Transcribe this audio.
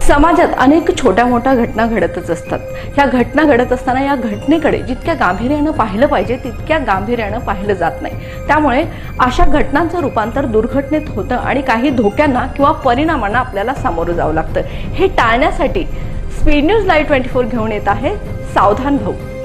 समाजात अनेक छोट्या मोठ्या घटना घडतच असतात। ह्या घटना घडत असताना या घटनेकडे जितक्या गांभीर्याने पाहिलं पाहिजे तितक्या गांभीर्याने पाहिलं जात नाही। त्यामुळे अशा घटनांचं रूपांतर दुर्घटनेत होतं आणि काही धोक्यांना किंवा परिणामांना आपल्याला सामोरं जावं लागतं। हे टाळण्यासाठी स्पीड न्यूज लाईव्ह 24 घेऊन येत आहे सावधान भाऊ।